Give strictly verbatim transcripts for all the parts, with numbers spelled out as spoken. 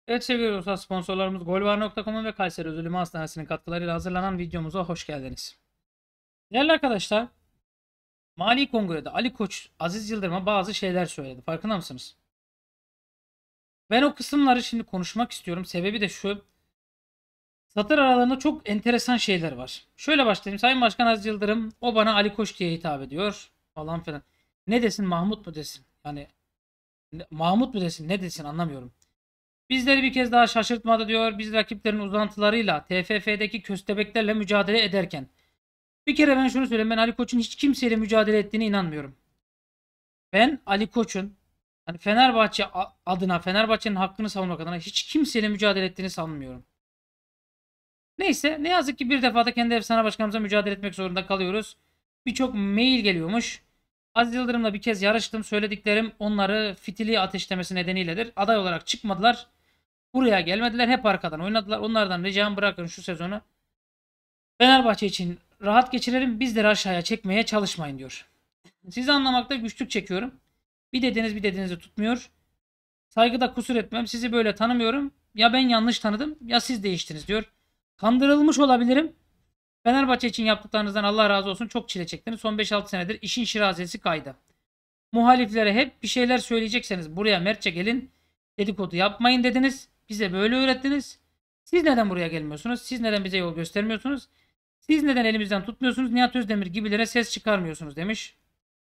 Evet sevgili dostlar, sponsorlarımız golvar nokta com'un ve Kayseri Özülümü Hastanesi'nin katkılarıyla hazırlanan videomuza hoş geldiniz. Değerli arkadaşlar, Mali Kongre'de Ali Koç Aziz Yıldırım'a bazı şeyler söyledi. Farkında mısınız? Ben o kısımları şimdi konuşmak istiyorum. Sebebi de şu. Satır aralarında çok enteresan şeyler var. Şöyle başlayayım. Sayın Başkan Aziz Yıldırım o bana Ali Koç diye hitap ediyor falan filan. Ne desin, Mahmut mu desin? Yani Mahmut mu desin, ne desin anlamıyorum. Bizleri bir kez daha şaşırtmadı diyor. Biz rakiplerin uzantılarıyla T F F'deki köstebeklerle mücadele ederken. Bir kere ben şunu söyleyeyim. Ben Ali Koç'un hiç kimseyle mücadele ettiğine inanmıyorum. Ben Ali Koç'un hani Fenerbahçe adına, Fenerbahçe'nin hakkını savunmak adına hiç kimseyle mücadele ettiğini sanmıyorum. Neyse, ne yazık ki bir defada kendi efsane başkanımıza mücadele etmek zorunda kalıyoruz. Birçok mail geliyormuş. Aziz Yıldırım'la bir kez yarıştım. Söylediklerim onları fitili ateşlemesi nedeniyledir. Aday olarak çıkmadılar. Buraya gelmediler. Hep arkadan oynadılar. Onlardan ricam, bırakın şu sezonu Fenerbahçe için rahat geçirelim. Bizleri aşağıya çekmeye çalışmayın diyor. Sizi anlamakta güçlük çekiyorum. Bir dediğiniz bir dediğinizi tutmuyor. Saygıda kusur etmem. Sizi böyle tanımıyorum. Ya ben yanlış tanıdım ya siz değiştiniz diyor. Kandırılmış olabilirim. Fenerbahçe için yaptıklarınızdan Allah razı olsun. Çok çile çektiniz. Son beş altı senedir işin şirazesi kaydı. Muhaliflere hep bir şeyler söyleyecekseniz buraya mertçe gelin. Dedikodu yapmayın dediniz. Bize böyle öğrettiniz. Siz neden buraya gelmiyorsunuz? Siz neden bize yol göstermiyorsunuz? Siz neden elimizden tutmuyorsunuz? Nihat Özdemir gibilere ses çıkarmıyorsunuz demiş.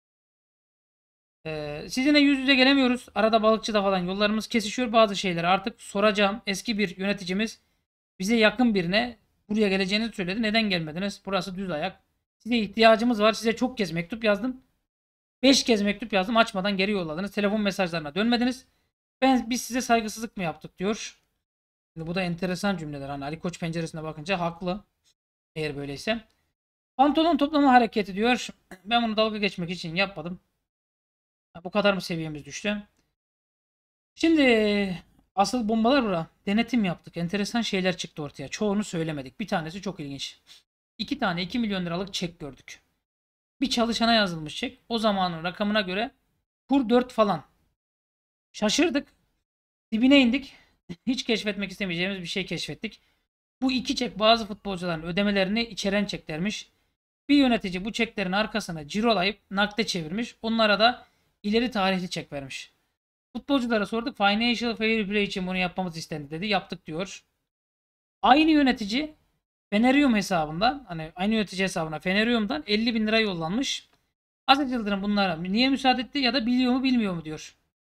Ee, sizinle yüz yüze gelemiyoruz. Arada balıkçıda falan yollarımız kesişiyor, bazı şeyleri artık soracağım. Eski bir yöneticimiz bize yakın birine buraya geleceğinizi söyledi. Neden gelmediniz? Burası düz ayak. Size ihtiyacımız var. Size çok kez mektup yazdım. beş kez mektup yazdım. Açmadan geri yolladınız. Telefon mesajlarına dönmediniz. Ben biz size saygısızlık mı yaptık diyor. Şimdi bu da enteresan cümleler. Hani Ali Koç penceresine bakınca haklı. Eğer böyleyse. Pantolon toplama hareketi diyor. Ben bunu dalga geçmek için yapmadım. Bu kadar mı seviyemiz düştü? Şimdi asıl bombalar bura. Denetim yaptık. Enteresan şeyler çıktı ortaya. Çoğunu söylemedik. Bir tanesi çok ilginç. İki tane iki milyon liralık çek gördük. Bir çalışana yazılmış çek. O zamanın rakamına göre kur dört falan. Şaşırdık. Dibine indik. Hiç keşfetmek istemeyeceğimiz bir şey keşfettik. Bu iki çek bazı futbolcuların ödemelerini içeren çeklermiş. Bir yönetici bu çeklerin arkasına cirolayıp nakde çevirmiş. Onlara da ileri tarihli çek vermiş. Futbolculara sorduk. Financial Fair Play için bunu yapmamız istendi dedi. Yaptık diyor. Aynı yönetici Feneриum hesabından, hani aynı yönetici hesabına Feneриum'dan elli bin lira yollanmış. Aziz Yıldırım bunlara niye müsaade etti ya da biliyor mu bilmiyor mu diyor.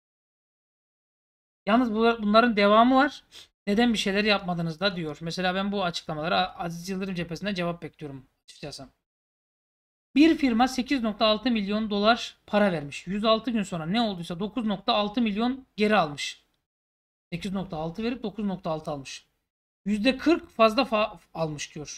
Yalnız bunların devamı var. Neden bir şeyler yapmadınız da diyor. Mesela ben bu açıklamalara Aziz Yıldırım cephesinden cevap bekliyorum açıkçası. Bir firma sekiz nokta altı milyon dolar para vermiş. yüz altı gün sonra ne olduysa dokuz nokta altı milyon geri almış. sekiz nokta altı verip dokuz nokta altı almış. yüzde kırk fazla fa- almış diyor.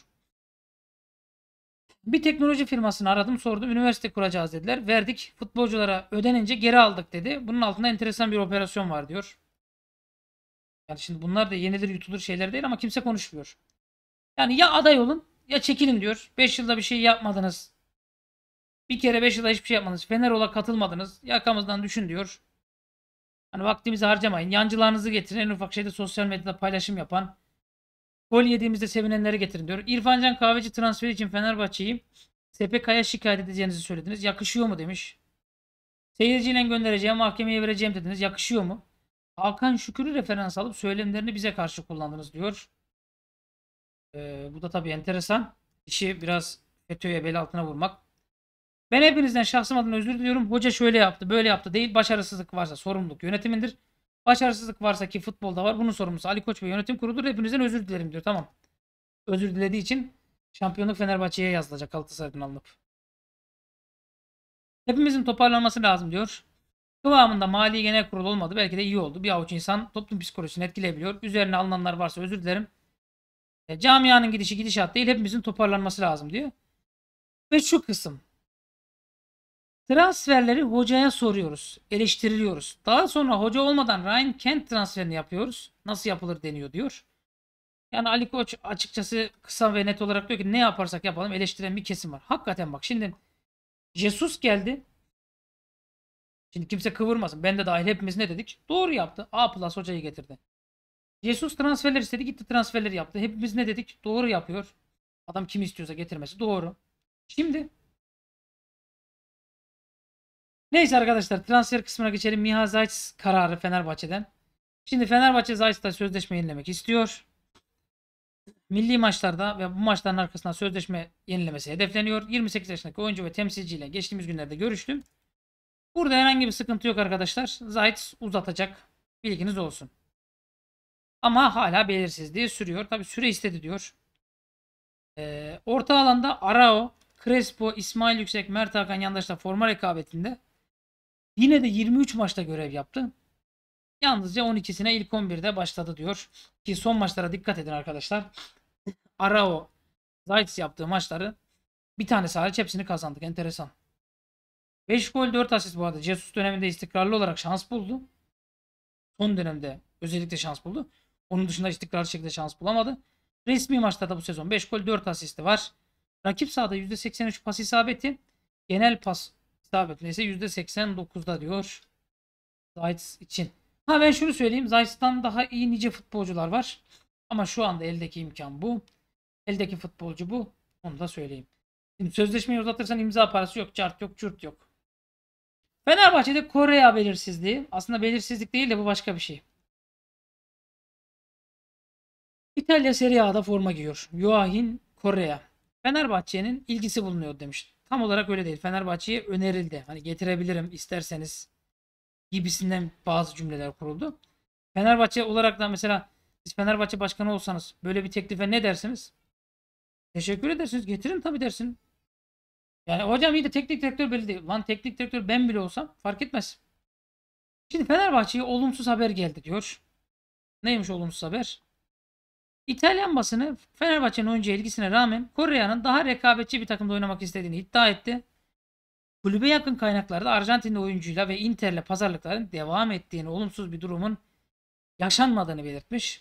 Bir teknoloji firmasını aradım, sordum. Üniversite kuracağız dediler. Verdik. Futbolculara ödenince geri aldık dedi. Bunun altında enteresan bir operasyon var diyor. Yani şimdi bunlar da yenilir yutulur şeyler değil ama kimse konuşmuyor. Yani ya aday olun ya çekilin diyor. beş yılda bir şey yapmadınız. Bir kere beş yılda hiçbir şey yapmadınız. Fenerol'a katılmadınız. Yakamızdan düşün diyor. Hani vaktimizi harcamayın. Yancılarınızı getirin. En ufak şeyde sosyal medyada paylaşım yapan. Gol yediğimizde sevinenleri getirin diyor. İrfan Can Kahveci transferi için Fenerbahçe'yi S P K'ya şikayet edeceğinizi söylediniz. Yakışıyor mu demiş. Seyirciyle göndereceğim, mahkemeye vereceğim dediniz. Yakışıyor mu? Hakan Şükür'ü referans alıp söylemlerini bize karşı kullandınız diyor. Ee, bu da tabii enteresan. İşi biraz FETÖ'ye bel altına vurmak. Ben hepinizden şahsım adına özür diliyorum. Hoca şöyle yaptı, böyle yaptı değil. Başarısızlık varsa sorumluluk yönetimindir. Başarısızlık varsa ki futbolda var. Bunun sorumlusu Ali Koç ve yönetim kuruludur. Hepinizden özür dilerim diyor. Tamam. Özür dilediği için şampiyonluk Fenerbahçe'ye yazılacak Galatasaray'dan alınıp. Hepimizin toparlanması lazım diyor. Kıvamında Mali Genel Kurul olmadı. Belki de iyi oldu. Bir avuç insan toplum psikolojisini etkileyebiliyor. Üzerine alınanlar varsa özür dilerim. E, camianın gidişi gidişat değil. Hepimizin toparlanması lazım diyor. Ve şu kısım. Transferleri hocaya soruyoruz. Eleştiriliyoruz. Daha sonra hoca olmadan Ryan Kent transferini yapıyoruz. Nasıl yapılır deniyor diyor. Yani Ali Koç açıkçası kısa ve net olarak diyor ki ne yaparsak yapalım eleştiren bir kesim var. Hakikaten bak şimdi Jesus geldi. Şimdi kimse kıvırmasın. Ben de dahil hepimiz ne dedik? Doğru yaptı. A plus hocayı getirdi. Jesus transferler istedi, gitti transferleri yaptı. Hepimiz ne dedik? Doğru yapıyor. Adam kimi istiyorsa getirmesi doğru. Şimdi neyse arkadaşlar, transfer kısmına geçelim. Miha Zayt kararı Fenerbahçe'den. Şimdi Fenerbahçe Zayt'la sözleşme yenilemek istiyor. Milli maçlarda ve bu maçların arkasından sözleşme yenilemesi hedefleniyor. yirmi sekiz yaşındaki oyuncu ve temsilciyle geçtiğimiz günlerde görüştüm. Burada herhangi bir sıkıntı yok arkadaşlar. Zayt uzatacak. Bilginiz olsun. Ama hala belirsizliği sürüyor. Tabi süre istedi diyor. Ee, orta alanda Arao, Crespo, İsmail Yüksek, Mert Hakan Yandaş'la forma rekabetinde yine de yirmi üç maçta görev yaptı. Yalnızca on ikisine ilk on birde başladı diyor. Ki son maçlara dikkat edin arkadaşlar. Arao, Zayt yaptığı maçları bir tanesi hariç hepsini kazandık. Enteresan. beş gol dört asist bu arada. Jesus döneminde istikrarlı olarak şans buldu. Son dönemde özellikle şans buldu. Onun dışında istikrarlı şekilde şans bulamadı. Resmi maçlarda bu sezon beş gol dört asisti var. Rakip sahada yüzde seksen üç pas isabeti. Genel pas isabeti ise yüzde seksen dokuzda diyor. Zayt için. Ha ben şunu söyleyeyim. Zayt'tan daha iyi nice futbolcular var. Ama şu anda eldeki imkan bu. Eldeki futbolcu bu. Onu da söyleyeyim. Şimdi sözleşmeyi uzatırsan imza parası yok. Çart yok, çurt yok. Fenerbahçe'de Korea belirsizliği. Aslında belirsizlik değil de bu başka bir şey. İtalya Serie A'da forma giyiyor. Joaquin Correa. Fenerbahçe'nin ilgisi bulunuyor demiş. Tam olarak öyle değil. Fenerbahçe'ye önerildi. Hani getirebilirim isterseniz gibisinden bazı cümleler kuruldu. Fenerbahçe olarak da mesela siz Fenerbahçe başkanı olsanız böyle bir teklife ne dersiniz? Teşekkür edersiniz. Getirin tabii dersin. Yani hocam iyi de teknik direktör belli değil. Lan teknik direktör ben bile olsam fark etmez. Şimdi Fenerbahçe'ye olumsuz haber geldi diyor. Neymiş olumsuz haber? İtalyan basını Fenerbahçe'nin oyuncuya ilgisine rağmen Kore'nin daha rekabetçi bir takımda oynamak istediğini iddia etti. Kulübe yakın kaynaklarda Arjantinli oyuncuyla ve Inter'le pazarlıkların devam ettiğini, olumsuz bir durumun yaşanmadığını belirtmiş.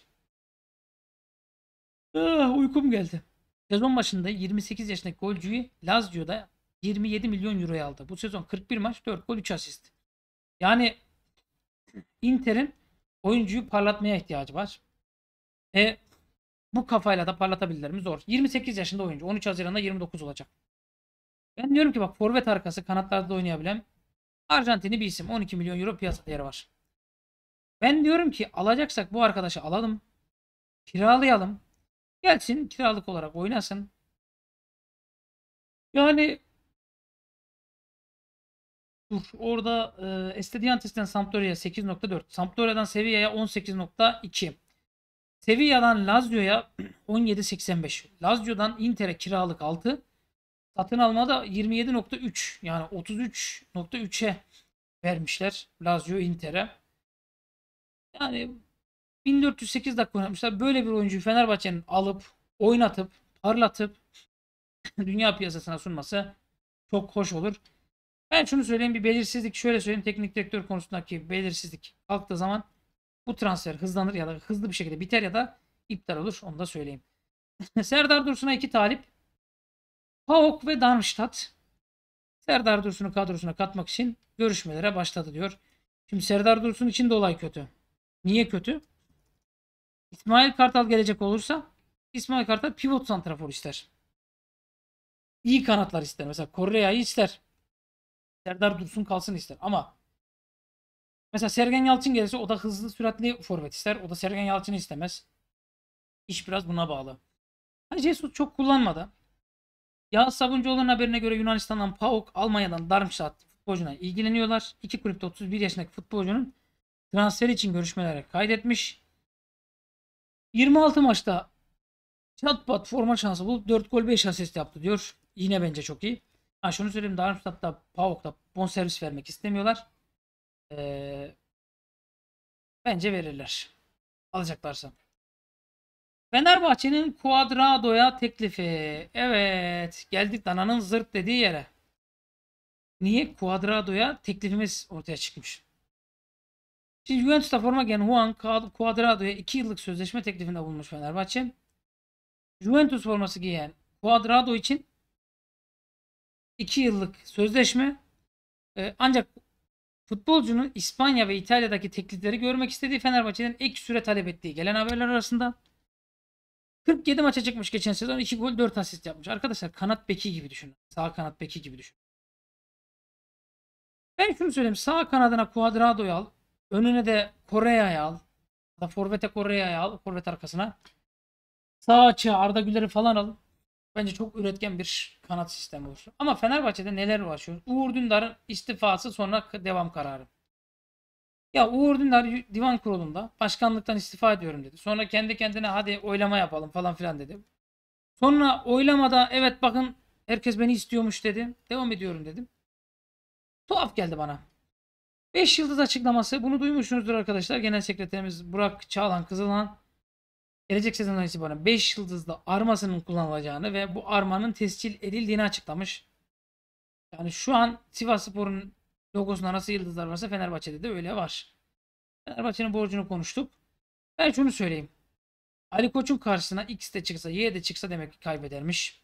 Ah, uykum geldi. Sezon başında yirmi sekiz yaşındaki golcüyü Lazio'da yirmi yedi milyon euroya aldı. Bu sezon kırk bir maç, dört gol, üç asist. Yani Inter'in oyuncuyu parlatmaya ihtiyacı var. E bu kafayla da parlatabilirler mi? Zor. yirmi sekiz yaşında oyuncu. on üç Haziran'da yirmi dokuz olacak. Ben diyorum ki bak, forvet arkası kanatlarda oynayabilen Arjantinli bir isim. on iki milyon euro piyasa değeri var. Ben diyorum ki alacaksak bu arkadaşı alalım. Kiralayalım. Gelsin kiralık olarak oynasın. Yani dur orada e, Estudiantes'ten Sampdoria'ya sekiz nokta dört. Sampdoria'dan Sevilla'ya on sekiz nokta iki. Sevilla'dan Lazio'ya on yedi nokta seksen beş. Lazio'dan Inter'e kiralık altı. Satın almada yirmi yedi nokta üç. Yani otuz üç nokta üçe vermişler Lazio Inter'e. Yani bin dört yüz sekiz dakika oynatmışlar. Böyle bir oyuncuyu Fenerbahçe'nin alıp oynatıp parlatıp dünya piyasasına sunması çok hoş olur. Ben şunu söyleyeyim, bir belirsizlik şöyle söyleyeyim, teknik direktör konusundaki belirsizlik kalktığı zaman bu transfer hızlanır ya da hızlı bir şekilde biter ya da iptal olur, onu da söyleyeyim. Serdar Dursun'a iki talip. PAOK ve Darmstadt Serdar Dursun'u kadrosuna katmak için görüşmelere başladı diyor. Şimdi Serdar Dursun için de olay kötü. Niye kötü? İsmail Kartal gelecek olursa İsmail Kartal pivot santrafor ister. İyi kanatlar ister. Mesela Correa'yı ister. Serdar Dursun kalsın ister. Ama mesela Sergen Yalçın gelirse o da hızlı süratli forvet ister. O da Sergen Yalçın'ı istemez. İş biraz buna bağlı. Hani Jesus çok kullanmadı. Yağız Sabuncuoğlu'nun haberine göre Yunanistan'dan PAOK, Almanya'dan Darmstadt futbolcuna ilgileniyorlar. İki kulüpte otuz bir yaşındaki futbolcunun transferi için görüşmelere kaydetmiş. yirmi altı maçta çatpat forma şansı bulup dört gol beş asist yaptı diyor. Yine bence çok iyi. Ha şunu söyleyeyim, Darmstadt'ta PAOK'ta bonservis vermek istemiyorlar. Ee, bence verirler. Alacaklarsa. Fenerbahçe'nin Cuadrado'ya teklifi. Evet. Geldik dananın zırt dediği yere. Niye? Cuadrado'ya teklifimiz ortaya çıkmış. Şimdi Juventus'ta forma giyen Juan Cuadrado'ya iki yıllık sözleşme teklifinde bulunmuş Fenerbahçe. Juventus forması giyen Cuadrado için iki yıllık sözleşme, e, ancak Futbolcunun İspanya ve İtalya'daki teklifleri görmek istediği, Fenerbahçe'den ek süre talep ettiği gelen haberler arasında. kırk yedi maça çıkmış geçen sezon, iki gol dört asist yapmış. Arkadaşlar kanat beki gibi düşünün. Sağ kanat beki gibi düşünün. Ben şunu söyleyeyim. Sağ kanadına Cuadrado'yu al. Önüne de Correa'yı al. Da forvete Correa'yı al. Forvet arkasına. Sağ açığa Arda Güler'i falan al. Bence çok üretken bir kanat sistemi olur. Ama Fenerbahçe'de neler uğraşıyor? Uğur Dündar'ın istifası sonra devam kararı. Ya Uğur Dündar divan kurulunda başkanlıktan istifa ediyorum dedi. Sonra kendi kendine hadi oylama yapalım falan filan dedi. Sonra oylamada evet bakın herkes beni istiyormuş dedi. Devam ediyorum dedim. Tuhaf geldi bana. beş yıldız açıklaması, bunu duymuşsunuzdur arkadaşlar. Genel sekreterimiz Burak Çağlan Kızılhan gelecek sezondan itibaren beş yıldızlı armasının kullanılacağını ve bu armanın tescil edildiğini açıklamış. Yani şu an Sivasspor'un logosunda nasıl yıldızlar varsa Fenerbahçe'de de öyle var. Fenerbahçe'nin borcunu konuştuk. Ben şunu söyleyeyim. Ali Koç'un karşısına X de çıksa Y de çıksa demek ki kaybedermiş.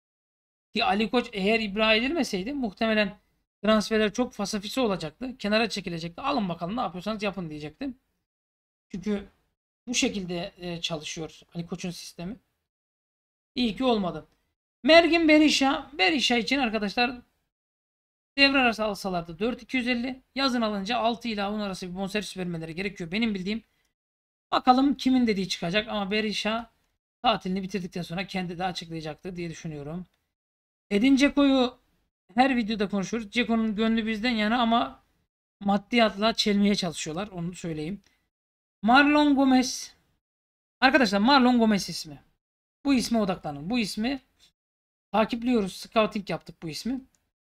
Ki Ali Koç eğer ibra edilmeseydi muhtemelen transferler çok fasafisi olacaktı. Kenara çekilecekti. Alın bakalım ne yapıyorsanız yapın diyecektim. Çünkü bu şekilde e, çalışıyor Ali Koç'un sistemi. İyi ki olmadı. Mergin Berisha. Berisha için arkadaşlar devre arası alsalardı dört bin iki yüz elli. Yazın alınca altı ile on arası bir bonservis vermeleri gerekiyor. Benim bildiğim. Bakalım kimin dediği çıkacak ama Berisha tatilini bitirdikten sonra kendi de açıklayacaktır diye düşünüyorum. Edin Dzeko'yu her videoda konuşuyoruz. Dzeko'nun gönlü bizden yana ama maddiyatla çelmeye çalışıyorlar. Onu söyleyeyim. Marlon Gomez. Arkadaşlar Marlon Gomez ismi. Bu isme odaklanın. Bu ismi takipliyoruz. Scouting yaptık bu ismi.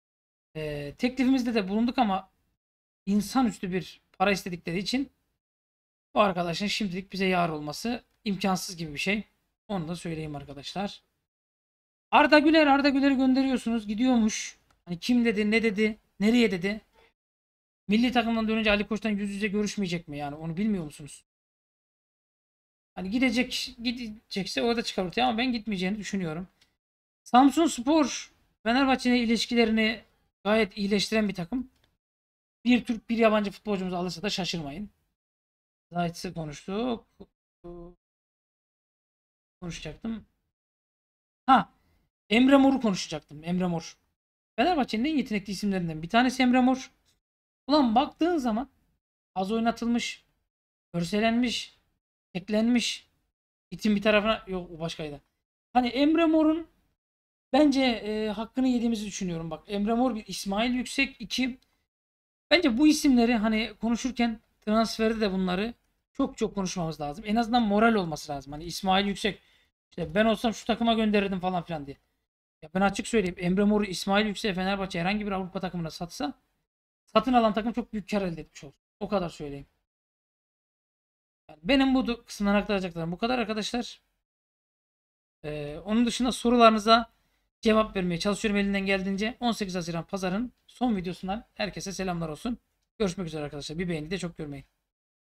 Ee, teklifimizde de bulunduk ama insanüstü bir para istedikleri için bu arkadaşın şimdilik bize yar olması imkansız gibi bir şey. Onu da söyleyeyim arkadaşlar. Arda Güler, Arda Güler'i gönderiyorsunuz. Gidiyormuş. Hani kim dedi, ne dedi, nereye dedi? Milli takımdan dönünce Ali Koç'tan yüz yüze görüşmeyecek mi yani? Onu bilmiyor musunuz? Hani gidecek, gidecekse orada çıkar ortaya ama ben gitmeyeceğini düşünüyorum. Samsunspor Fenerbahçe'nin ilişkilerini gayet iyileştiren bir takım. Bir Türk, bir yabancı futbolcumuz alırsa da şaşırmayın. Zayt'sı konuştuk. Konuşacaktım. Ha, Emre Mor'u konuşacaktım. Emre Mor. Fenerbahçe'nin en yetenekli isimlerinden bir tanesi Emre Mor. Ulan baktığın zaman az oynatılmış, örselenmiş, teklenmiş. İtin bir tarafına yok o başkaydı. Hani Emre Mor'un bence e, hakkını yediğimizi düşünüyorum. Bak Emre Mor bir, İsmail Yüksek iki. Bence bu isimleri hani konuşurken transferde de bunları çok çok konuşmamız lazım. En azından moral olması lazım. Hani İsmail Yüksek işte ben olsam şu takıma gönderirdim falan filan diye. Ya ben açık söyleyeyim. Emre Mor'u İsmail Yüksek'e Fenerbahçe herhangi bir Avrupa takımına satsa satın alan takım çok büyük kar elde etmiş olur. O kadar söyleyeyim. Yani benim bu kısımdan aktaracaklarım bu kadar arkadaşlar. Ee, onun dışında sorularınıza cevap vermeye çalışıyorum elinden geldiğince. on sekiz Haziran Pazar'ın son videosundan herkese selamlar olsun. Görüşmek üzere arkadaşlar. Bir beğeni de çok görmeyin.